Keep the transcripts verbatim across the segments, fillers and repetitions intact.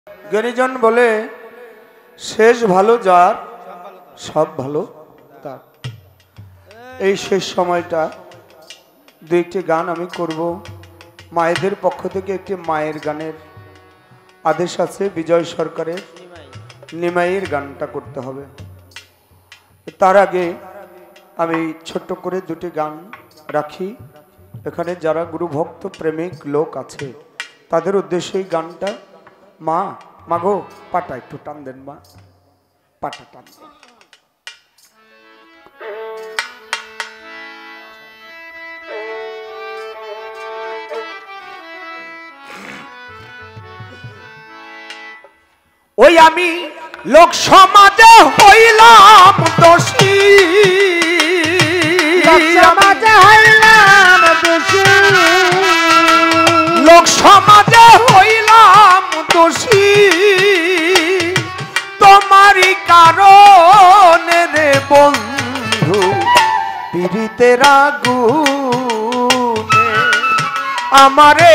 জ্ঞানীজন বলে শেষ ভালো যার সব ভালো তার। এই শেষ সময়টা দু একটি গান আমি করব। মায়েদের পক্ষ থেকে একটি মায়ের গানের আদেশ আছে, বিজয় সরকারের নিমাইয়ের গানটা করতে হবে। তার আগে আমি ছোট্ট করে দুটি গান রাখি। এখানে যারা গুরুভক্ত প্রেমিক লোক আছে তাদের উদ্দেশ্যে এই গানটা। মা মাগো পাটা একটু টান দেন, মা পাটা টান দেন। ওই আমি লোক সমাজে হইলাম দোষী, সমাজে হইলাম দোষী, লোক সমাজে হইলাম দোষী, তোমারই কারণে রে বন্ধু পীড়িতের আগুনে আমারে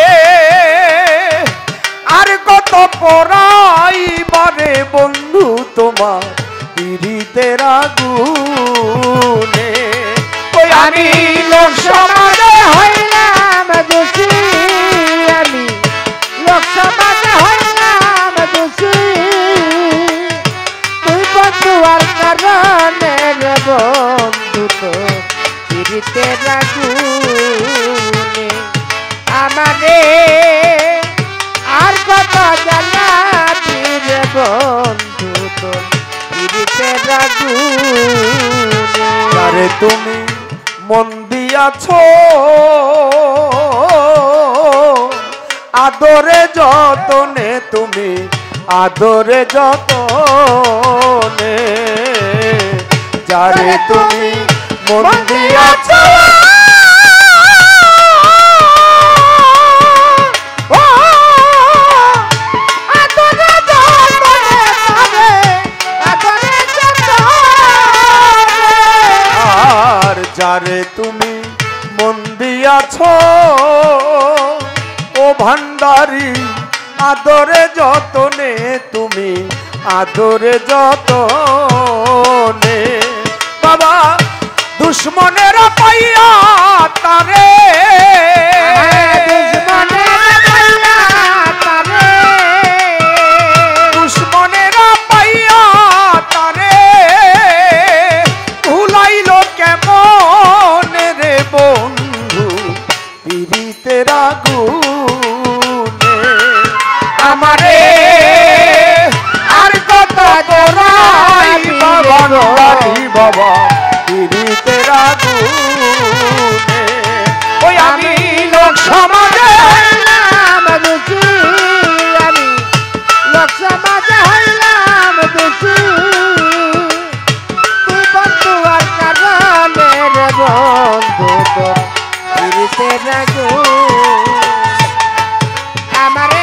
আর কত পরাইবারে বন্ধু তোমার পীড়িতের আগুনে। ওই আমি লোক সমাজে হইলাম দোষী, আমি লোক সমাজে হইলাম দোষী, তুই বন্ধু আর কারণে রে বন্ধু তো পীড়িতের আগুনে আমারে আর কত জ্বালাবি রে বন্ধু তো পীড়িতের আগুনে। আরে তুমি মন দিয়াছ আদরে যতনে, তুমি আদরে যতনে, যারে তুমি মন দিয়াছ যারে তুমি মন দিয়াছ ও ভান্ডারি আদরে যতনে, তুমি আদরে যতনে। বাবা দুশ্মনেরা পাইয়া তারে, দুশ্মনেরা পাইয়া তারে ভুলাইল কেমন রে বন্ধু পীড়িতের আগুনে আমারে আর কত তোরাই বাবা বাবা পীড়িতের আগুনে। ওই আমি লোক সমাজে হইলাম দোষী, আমি লোক সমাজে হইলাম দোষী, তুই বন্ধু আর কারণে রে বন্ধু তো পীড়িতের আগুনে আমারে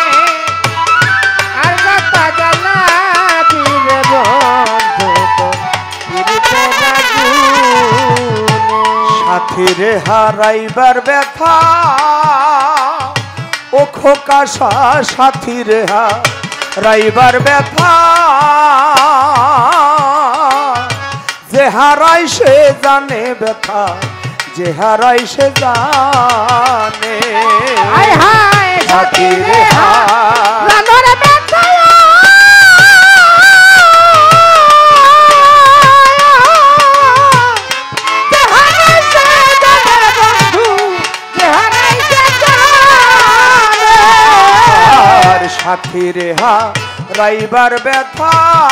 আর কত জ্বালাবি রে বন্ধু তো পীড়িতের আগুনে। সাথীরে হারাইবার ব্যথা ও খোকা সাথীরে হারাইবার ব্যথা, যে হারাই সে জানে ব্যথা, যে হারাই সে জানে। হায় হায় সাথীরে হারানোর ব্যথা, যে হারাইছে জানে বন্ধু, যে হারাইছে জানে। আর সাথীরে হারাইবার ব্যথা,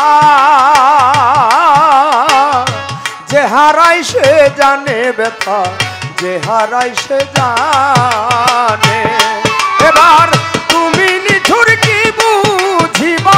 যে হারাই সে জানে ব্যথা, যে হারাই সে জানে। এবার তুমি নিঠুর কি বুঝিবা,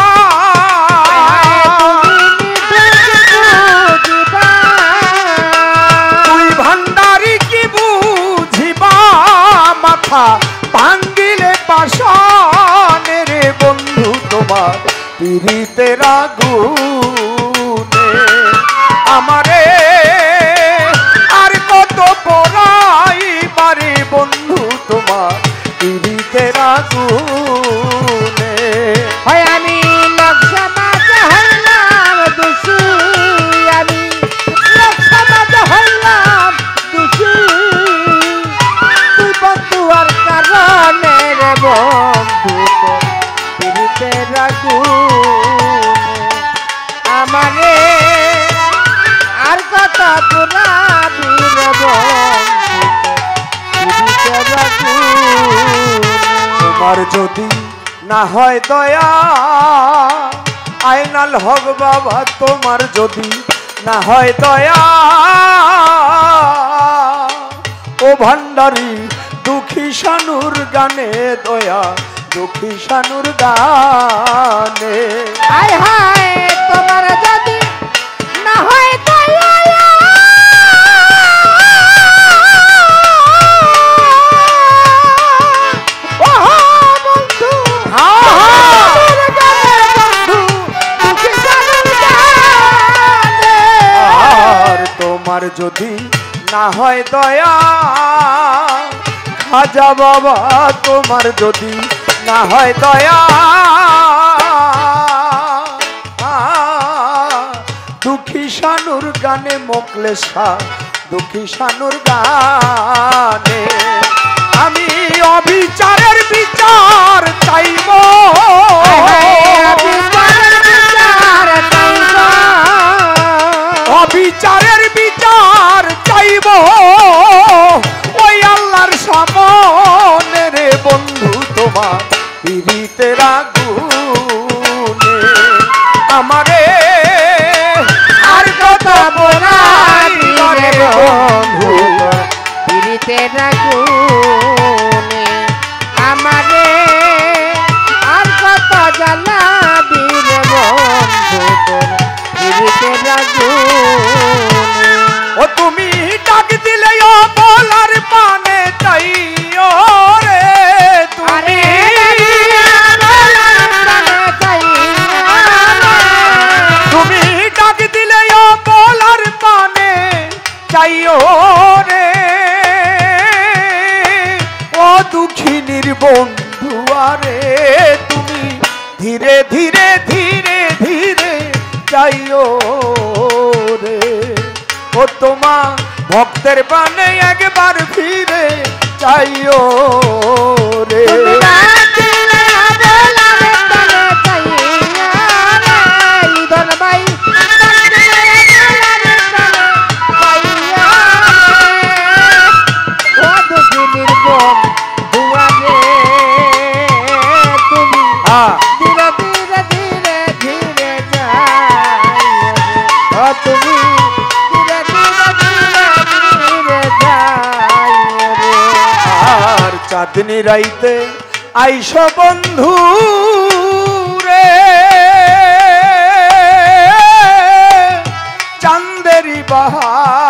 তুই ভান্ডারি কি বুঝিবা, মাথা ভাঙ্গিলে পাশানে রে বন্ধু তোমার পীড়িতের আগুনে আমারে আর কত পরাই বারে বন্ধু তোমার পীড়িতের আগুনে। হয় আমারে আর কত পুরাবি রে বন্ধু তোমার যদি না হয় দয়া আইনাল হক বাবা তোমার যদি না হয় দয়া ও ভান্ডারি দুঃখী শানুর গানে দয়া দুঃখী শানুর গানে হায় হায় তোমার যদি না হয় দয়া ও বন্ধু আর তোমার যদি না হয় দয়া খাজা বাবা তোমার যদি না হয় দয়া দুঃখী শানুর গানে মোকলেশা দুঃখী শানুর গানে আমি অবিচারের বিচার চাইব অবিচারের বিচার চাইব ওই আল্লাহর সামনে রে বন্ধু তোমার পীড়িতের আগুনে আমারে আর কত বোনাই রে বন্ধু পীড়িতের আগুনে আমারে আর কত জ্বালাবি রে বন্ধু তোর পীড়িতের আগুনে ও তুমি ডাক দিলে ও বলার পানে চাইও রে তুমি তুমি ডাক দিলে ও বলার পানে চাইও রে ও দুঃখিনীর বন্ধু আরে তুমি ধীরে ধীরে ধীরে ধীরে চাইও রে ও তোমার ভক্তের পানে একবার ফিরে চাইও রে চাঁদনি রাইতে আইস বন্ধু রে চাঁদেরি বাহা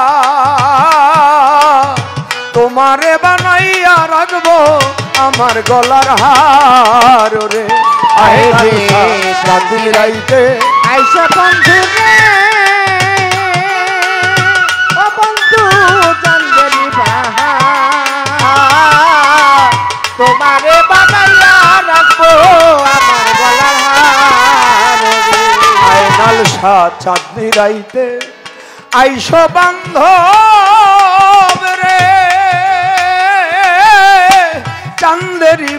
তোমারে বানাইয়া রাখবো আমার গলার হার রে চাঁদনি রাইতে আইস বন্ধু রে ও বন্ধু চাঁদেরি বাহা তোমারে বানাইয়া রাখবো আমার গলার হার আয়নাল শাহ চাঁদনি রাইতে আইস বান্ধব রে চাঁদেরি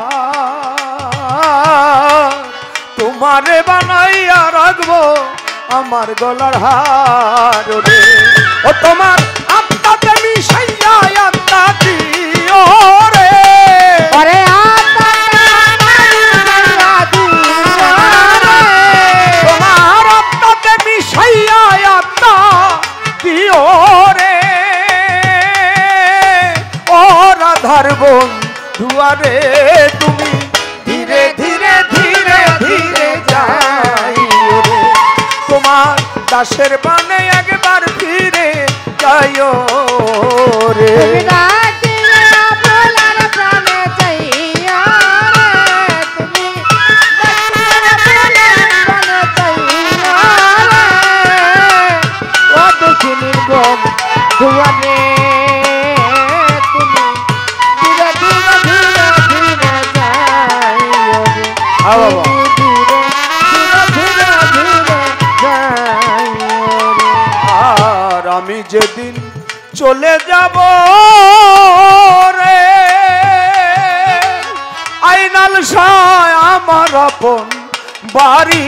বাহার তোমারে বানাইয়া রাখবো আমার গলার হার রে ও তোমার আত্মাতে মিশাইয়া আত্মা দিও রে ওরে তোমার আত্মাতে মিশাইয়া আত্মা দিও রে ও রাধার বন্ধুয়ারে তুমি ধীরে ধীরে ধীরে ধীরে যাইও রে তোমার দাসের বানে একবার ফিরে যাইও রে দুয়ারে তুমি ধীরে ধীরে ধীরে ধীরে যাইও রে আও বাবা ধীরে ধীরে ধীরে যাইও রে আর আমি যেদিন চলে যাব রে আইনাল শাহ আমার আপন বাড়ি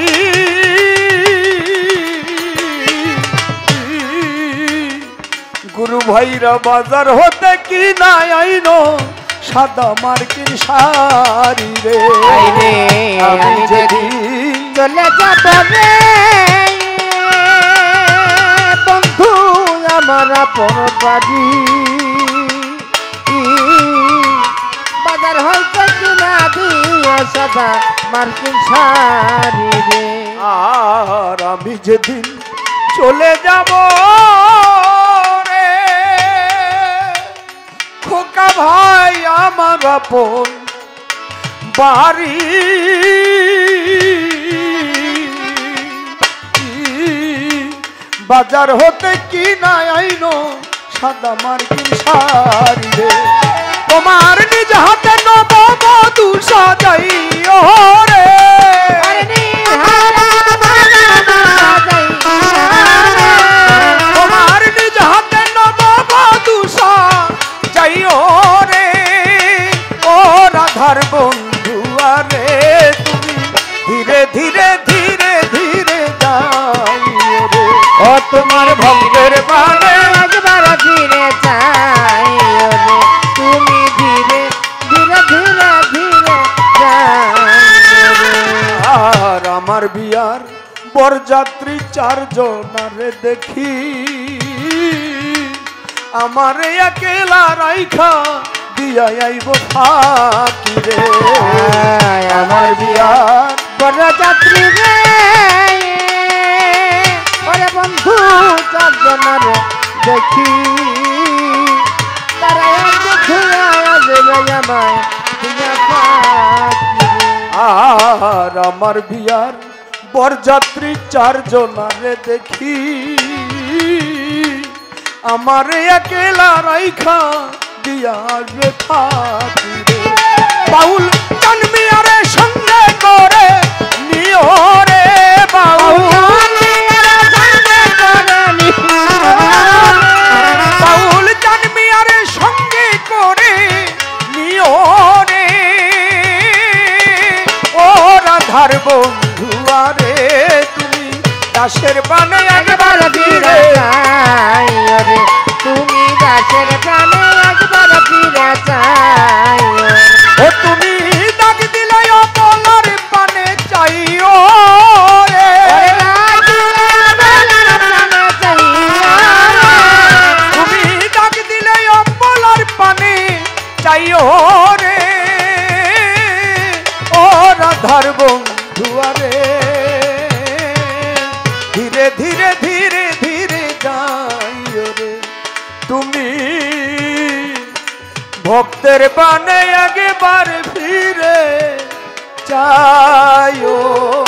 গুরু ভাইরা বাজার হতে কি নাই আইনো সাদা মার্কিন শাড়ি রে আইরে আমি আমি যেদিন চলে যাব রে বন্ধু আমার আপন বাড়ি বাজার হইতে কিনা দিয়ে সাদা মার্কিন শাড়ি রে আর আমি যেদিন চলে যাব রে খোকা ভাই আমার আপন বাড়ি বাজার হতে কি না আইনো সাদা মার্কিন শাড়ি রে তোমার নিজ হাতে নববধূ সাজাইও রে তোমার নিজ হাতে নববধূ সাজাইও রে ও রাধার বন্ধু আরে তুমি ধীরে ধীরে ধীরে ধীরে যাইও রে ও তোমার ভক্তের বানে একবার ফিরে চাই রে তুমি ধীরে ধীরে ধীরে ধীরে আর আমার বিয়ার বরযাত্রী চারজনারে দেখি আমার একেলা রাইখা দিয়া আইব ফাঁকি রে আমার বিয়ার বরযাত্রী রে ওরে বন্ধু চারজনের দেখি তারা আমায় আর আমার বিয়ার বরযাত্রী চারজনারে দেখি আমার একেলা রাইখা দিয়া আসবে ফাঁকি রে বাউল জন্মিয়ারে সঙ্গে করে নিও রে বাউল বাউল জন্মিয়ারে সঙ্গে করে নিও রে ও রাধার বন্ধু আরে তুমি দাসের বানে একবার ফিরে চাই রে তুমি দাসের প্রাণে একবার ফিরে চাই ও তুমি ডাক দিলে অপলার পানে চাইও রে তুমি ডাক দিলে অপলার পানে চাইও রে ও রাধার বন্ধু আরে ধীরে ধীরে ধীরে ধীরে যাইও রে তুমি ভক্তের বানে একবার ফিরে চাইও